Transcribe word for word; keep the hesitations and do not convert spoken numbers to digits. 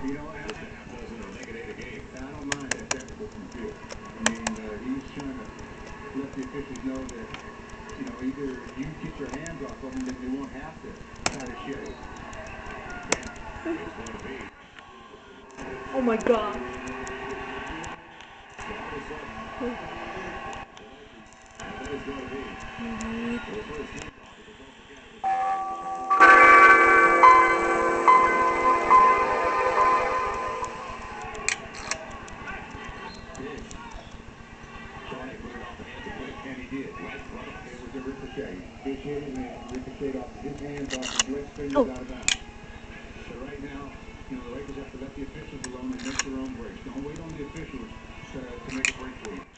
You know, and I, I don't mind that technical from Field. I mean, uh, he's trying to let the officials know that, you know, either you get your hands off of them, that they won't have to try to shit it. Oh my god. And he did. Right in front of him. It was a ricochet. Fish hit him and ricocheted off his hands, off the Blake's fingers, Oh. out of bounds. So right now, you know, the Lakers have to let the officials alone and make their own breaks. Don't wait on the officials to, to make a break for you.